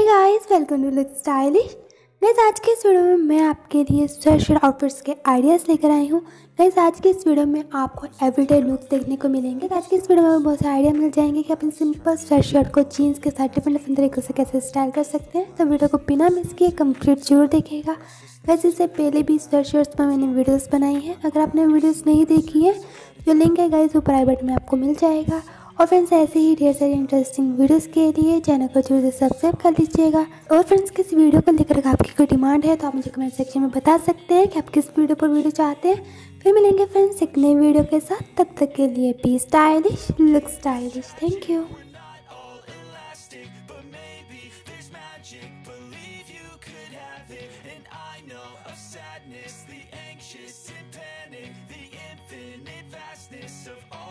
Guys, welcome to look stylish. Guys, आज के इस वीडियो में मैं आपके लिए स्वेटशर्ट आउटफिट्स के आइडियाज़ लेकर आई हूँ। गाइस, आज के इस वीडियो में आपको एवरीडे लुक्स देखने को मिलेंगे। आज के इस वीडियो में बहुत से आइडिया मिल जाएंगे कि अपने सिंपल स्वेटशर्ट को जीन्स के साथ डिफरेंट तरीकों से कैसे स्टाइल कर सकते हैं। तो वीडियो को बिना मिस किए कंप्लीट जरूर देखिएगा। गाइस, इससे पहले भी स्वेटशर्ट्स पर मैंने वीडियोज़ बनाई हैं। अगर आपने वीडियोज़ नहीं देखी है, जो लिंक है गाइस ऊपर आई बटन में आपको मिल जाएगा। और फ्रेंड्स, ऐसे ही ढेर सारी इंटरेस्टिंग वीडियोस के लिए चैनल को जरूर से सब्सक्राइब कर लीजिएगा। और फ्रेंड्स, किस वीडियो को लेकर आपकी कोई डिमांड है तो आप मुझे कमेंट सेक्शन में बता सकते हैं कि आप किस वीडियो पर वीडियो चाहते हैं। फिर मिलेंगे फ्रेंड्स एक नई वीडियो के साथ। तब तक के लिए be stylish, look stylish. Thank you. The anxious and panic, the infinite vastness of all